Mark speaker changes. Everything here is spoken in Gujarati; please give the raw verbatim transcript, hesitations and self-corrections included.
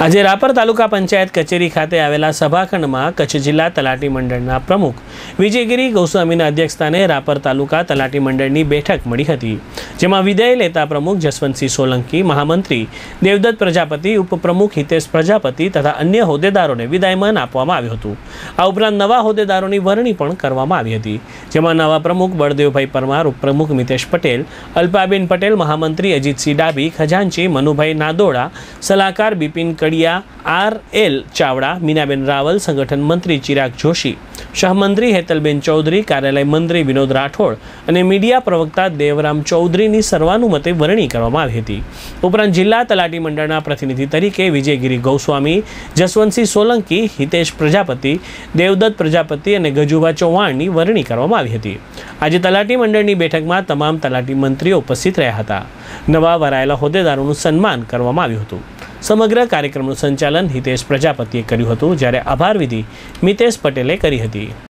Speaker 1: આજે રાપર તાલુકા પંચાયત કચેરી ખાતે આવેલા સભાખંડમાં કચ્છ જિલ્લા તલાટી મંડળના પ્રમુખ વિજયગીરી ગોસ્વામીના અધ્યક્ષસ્થાને રાપર તાલુકા તલાટી મંડળની બેઠક મળી હતી, જેમાં વિદાય લેતા પ્રમુખ જસવંતસિંહ સોલંકી, મહામંત્રી દેવદત્ત પ્રજાપતિ, ઉપપ્રમુખ હિતેશ પ્રજાપતિ તથા અન્ય હોદ્દેદારોને વિદાયમાન આપવામાં આવ્યું હતું। આ ઉપરાંત નવા હોદ્દેદારોની વરણી પણ કરવામાં આવી હતી, જેમાં નવા પ્રમુખ બળદેવભાઈ પરમાર, ઉપપ્રમુખ મિતેશ પટેલ, અલ્પાબેન પટેલ, મહામંત્રી અજીતસિંહ ડાભી, ખજાનચી મનુભાઈ નાદોડા, સલાહકાર બિપિન કડિયા, આર એલ ચાવડા, મીનાબેન રાવલ, સંગઠન મંત્રી ચિરાગ જોશી, સહમંત્રી હેતલબેન ચૌધરી, કાર્યાલય મંત્રી વિનોદ રાઠોડ અને મીડિયા પ્રવક્તા દેવરામ ચૌધરીની સર્વાનુમતે વરણી કરવામાં આવી હતી। ઉપરાંત જિલ્લા તલાટી મંડળના પ્રતિનિધિ તરીકે વિજયગીરી ગોસ્વામી, જસવંતસિંહ સોલંકી, હિતેશ પ્રજાપતિ, દેવદત્ત પ્રજાપતિ અને ગજુભા ચૌહાણની વરણી કરવામાં આવી હતી। આજે તલાટી મંડળની બેઠકમાં તમામ તલાટી મંત્રીઓ ઉપસ્થિત રહ્યા હતા। નવા વરાયેલા હોદ્દેદારોનું સન્માન કરવામાં આવ્યું હતું। સમગ્ર કાર્યક્રમનું સંચાલન હિતેશ પ્રજાપતિએ કર્યું હતું, જ્યારે આભાર વિધિ મિતેશ પટેલે કરી હતી।